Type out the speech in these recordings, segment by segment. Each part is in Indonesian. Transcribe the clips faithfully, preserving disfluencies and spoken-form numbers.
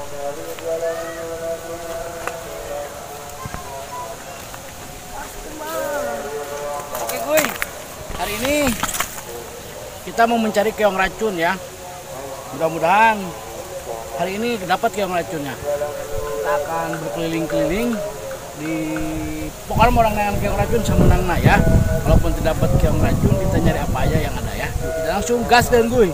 Oke Guy, hari ini kita mau mencari keong racun ya. Mudah-mudahan hari ini dapat keong racunnya. Kita akan berkeliling-keliling di pokoknya orang yang keong racun sama nangna ya. Walaupun tidak dapat keong racun, kita nyari apa aja yang ada ya. Yuk, kita langsung gas dan Guy.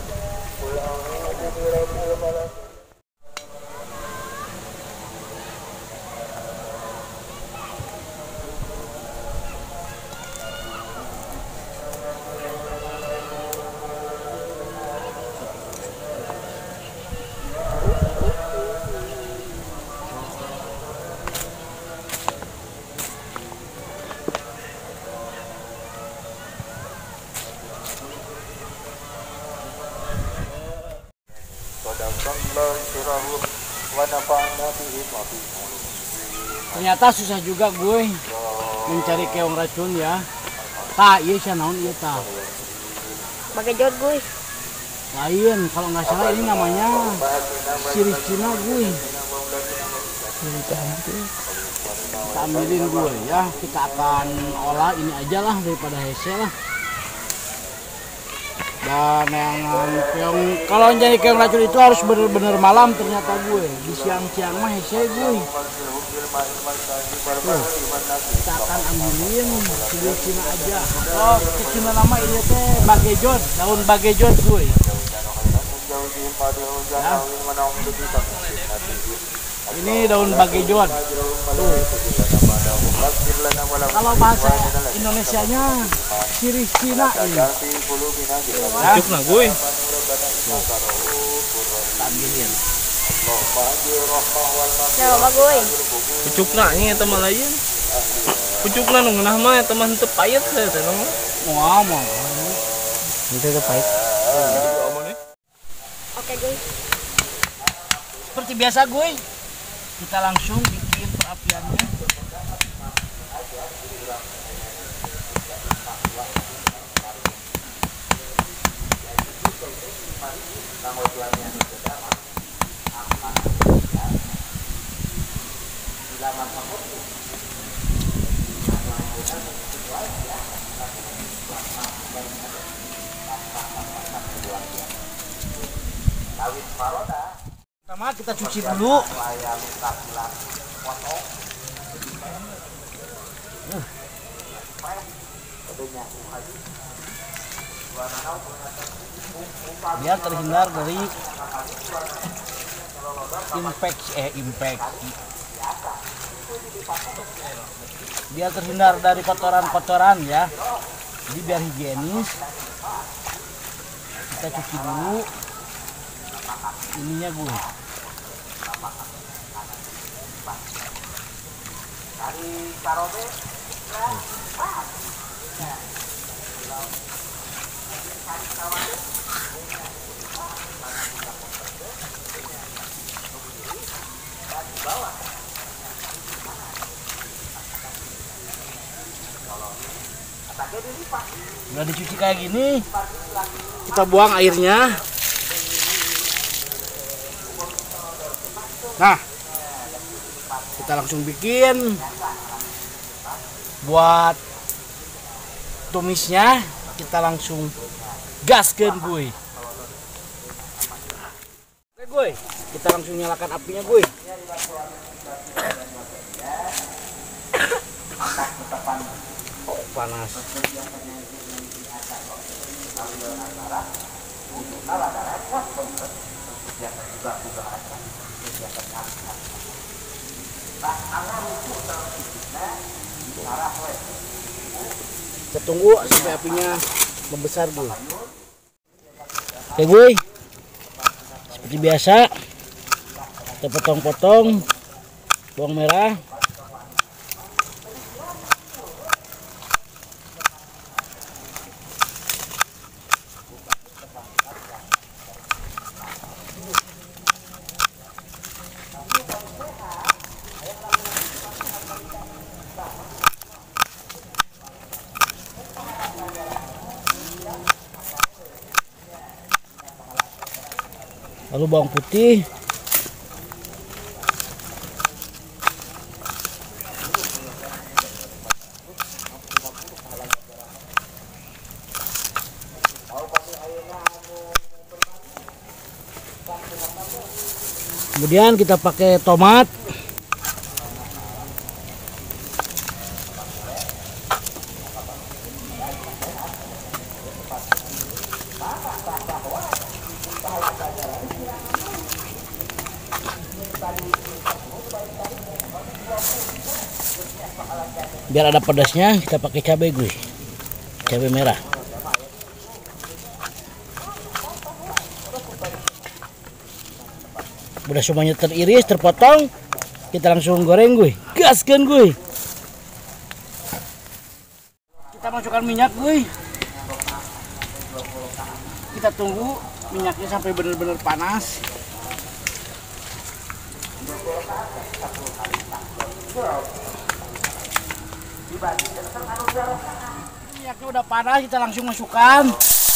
Ternyata susah juga gue mencari keong racun ya. Tak, iya sih naon iya tak. Pakai jod gue. Lain, kalau nggak salah ini namanya sirih Cina gue. Kita ambilin gue ya. Kita akan olah ini aja lah daripada hese lah. Dan yang keong, kalau jadi keong racun itu harus bener-bener malam ternyata gue. Di siang-siang mah hese gue. Tuh, kita akan ambilin sirih Cina aja. Oh, Cina nama ini teh bagejot, daun bagejot gue. Ya. Ini daun bagejot. Tuh. Kalau bahasa Indonesianya sirih Cina ini. Pucuk nah gue. Kita ambilin. Coba gue. Pucuk nah ini teman lain. Pucuk nah nunggu mah teman teu payet saya teh nang. Wah, mau. Itu teh payet. Oke gue. Seperti biasa gue, kita langsung bikin perapiannya. Pertama kita cuci dulu. Biar terhindar dari infeksi eh infeksi. Biar terhindar dari kotoran-kotoran ya. Jadi biar higienis. Kita cuci dulu ininya gue. Udah dicuci kayak gini, kita buang airnya. Nah, kita langsung bikin buat tumisnya. Kita langsung gaskan gue. Oke gue, kita langsung nyalakan apinya gue. Oh, panas. Kita tunggu sampai apinya membesar gue. Oke gue, seperti biasa kita potong-potong bawang merah. Lalu bawang putih, Kemudian kita pakai tomat. Biar ada pedasnya kita pakai cabai gue, cabai merah. Udah semuanya teriris, terpotong, kita langsung goreng gue, gaskan gue. Kita masukkan minyak gue. Kita tunggu minyaknya sampai benar-benar panas. Minyaknya udah panas, kita langsung masukkan.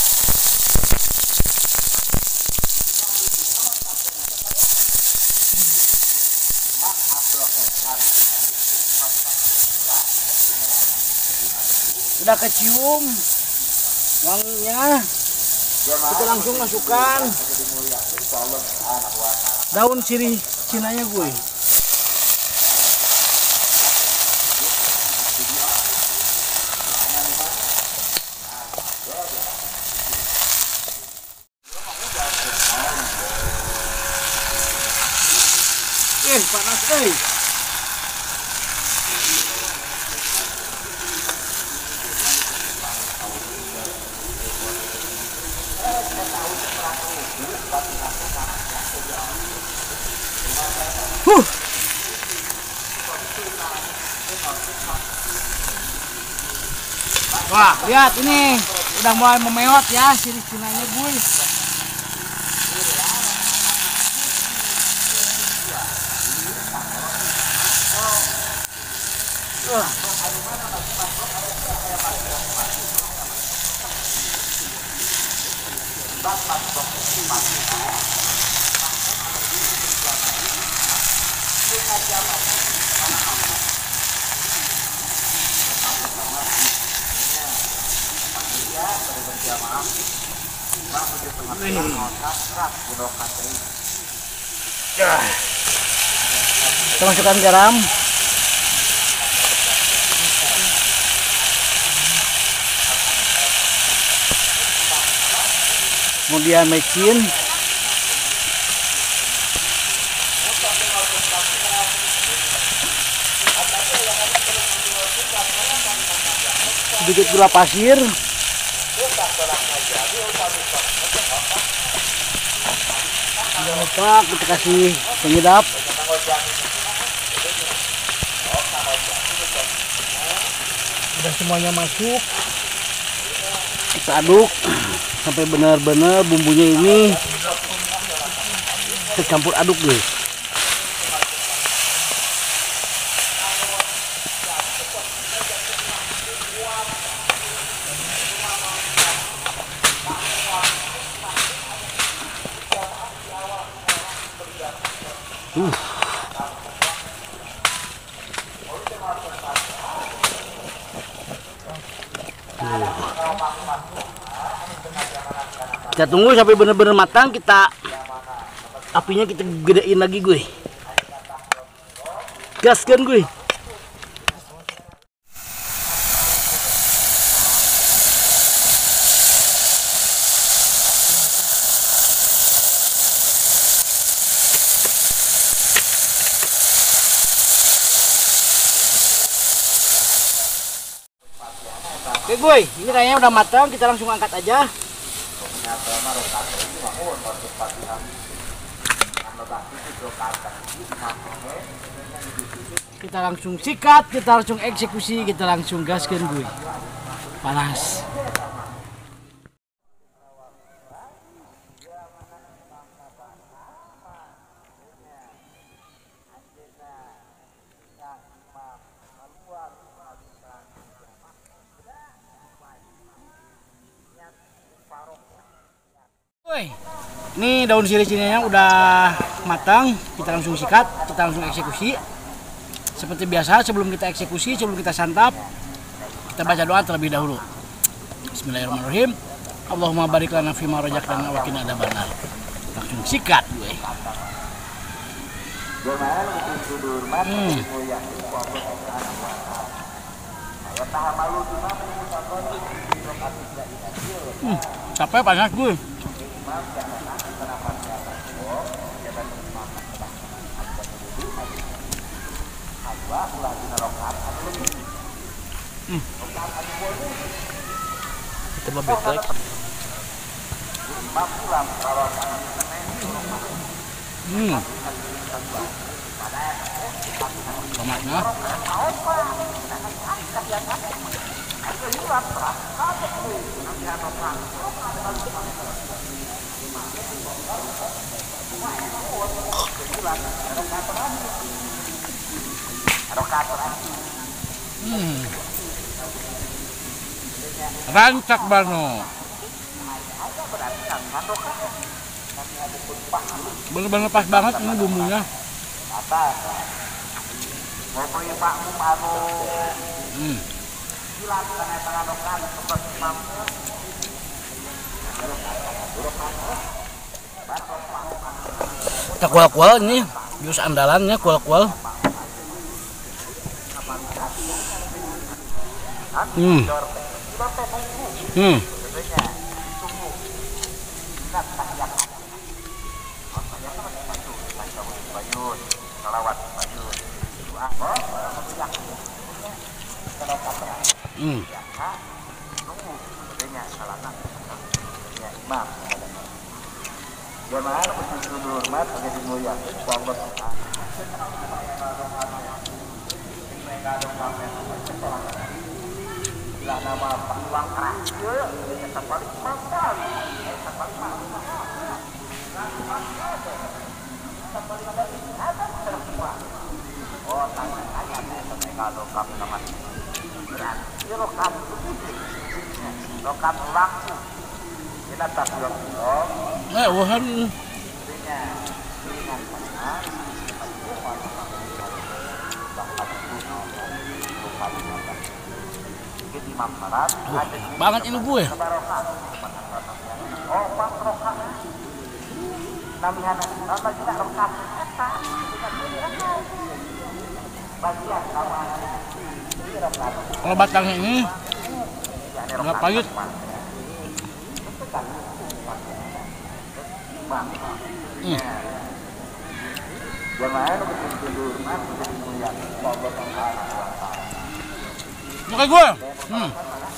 Udah kecium wanginya, kita langsung masukkan daun sirih cinanya gue. Eh, panas eh. Huh. Wah, lihat ini udah mulai memeot ya sirih cinanya gue. Uh. Kita masukkan garam. Kemudian mecin. Sedikit gula pasir. Jangan lupa kita kasih penyedap. Udah semuanya masuk, kita aduk sampai benar-benar bumbunya ini tercampur aduk guys. Uh. Kita tunggu sampai benar-benar matang, kita apinya kita gedein lagi gue. Gaskan gue. Oke gue, ini kayaknya udah matang, kita langsung angkat aja. Kita langsung sikat, kita langsung eksekusi, kita langsung gaskan gue. Panas. Ini daun sirih cinanya udah matang, kita langsung sikat, kita langsung eksekusi. Seperti biasa, sebelum kita eksekusi, sebelum kita santap, kita baca doa terlebih dahulu. Bismillahirrahmanirrahim. Allahumma barik lana fima razaqtana wa qina adzabannar. Kita langsung sikat gue. Hmm. Hmm, capek panas gue. Hmm. Kita mah betek. Hmm. Tomatnya. Hmm. Rancak Bano. Bener-bener pas banget ini bumbunya. Hmm. Kita kual-kual ini jus andalannya kual-kual. Hmm. Hmm. Hmm. Eh, wahan. Tuh, banget ini gue. Kalau batangnya ini nggak pahit. Hmm. Oke gue. Hmm.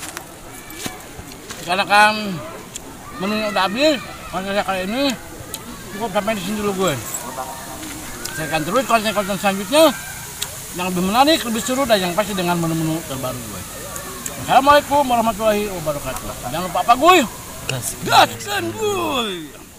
Karena kan menunya udah habis, makanya kali ini cukup sampai di sini dulu gue. Saya akan terus konten-konten selanjutnya yang lebih menarik, lebih seru dan yang pasti dengan menu-menu terbaru gue. Assalamualaikum warahmatullahi wabarakatuh. Jangan lupa apa gue? Gaskan gue.